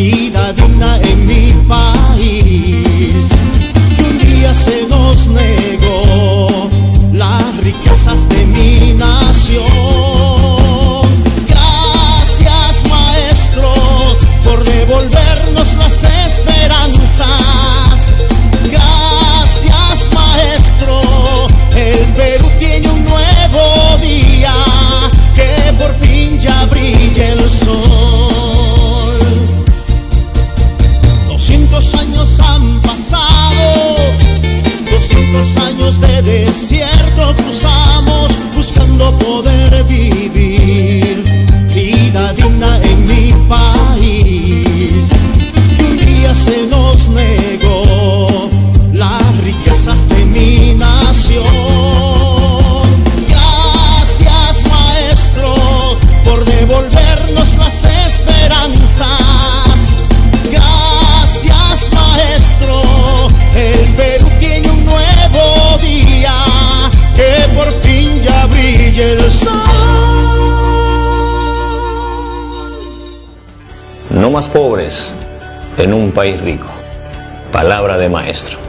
vida digna en mi país. Y un día se nos negó las riquezas de mi nación. Gracias, maestro, por devolvernos las esperanzas. Gracias, maestro, el Perú tiene un nuevo día, que por fin ya brilla el sol. 200 años han pasado, 200 años de desierto cruzamos, buscando poder vivir vida digna en mi país. Y un día se nos negó las riquezas de mi nación. Gracias, maestro, por devolvernos las esperanzas. Gracias, maestro, el Perú tiene un nuevo día, que por fin ya brilla el sol. No más pobres en un país rico. Palabra de maestro.